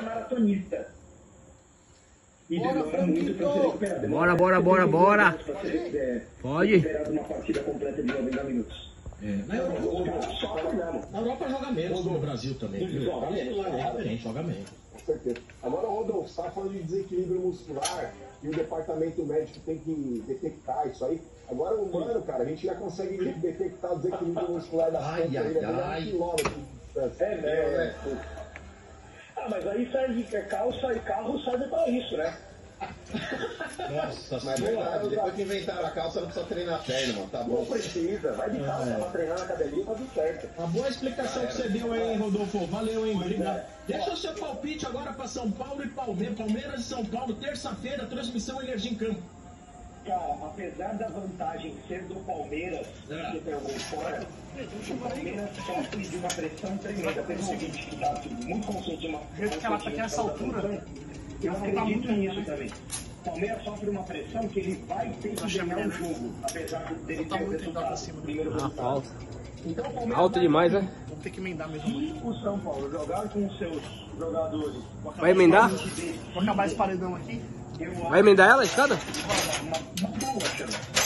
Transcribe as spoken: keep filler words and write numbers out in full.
maratonista. E demora muito para se recuperar. Bora, bora, bora, bora. Pode. Uma partida completa de noventa minutos. É, na Europa, na Europa joga menos que no Brasil também. Joga menos, joga menos, joga menos. Com certeza. Agora, Rodolfo, você está falando de desequilíbrio muscular e o departamento médico tem que detectar isso aí. Agora, o humano, cara, a gente já consegue detectar o desequilíbrio muscular da ai, ponta, ai, ele ai. é um quilômetro de distância. É, né? Ah, mas aí serve, calça e carro serve para isso, né? Nossa, mas é verdade, depois que inventaram a calça, não precisa treinar a perna, mano. Tá bom. Não precisa, vai de calça é. pra treinar na academia, tá tudo certo. Uma boa explicação é, que você deu aí, Rodolfo. Valeu, hein? Obrigado. É. Deixa o seu palpite agora para São Paulo e Palmeiras. Palmeiras e São Paulo, terça-feira, transmissão Energia em Campo. Cara, apesar da vantagem ser do Palmeiras, é. que tem algum fora, o Palmeiras sofre de uma pressão tremenda. Tem um seguinte que tá muito consciente de uma jeito que ela tá aqui nessa altura. Eu acredito nisso também. O Palmeiras sofre uma pressão que ele vai ter que ganhar o jogo, apesar dele ter o resultado. Primeiro Ah, falta. Então, o Palmeiras alto demais, né? Vamos ter que emendar mesmo. Se o São Paulo jogar com os seus jogadores... Vai emendar? Vou acabar esse paredão aqui. Vai emendar ela, a escada? Uma boa chance.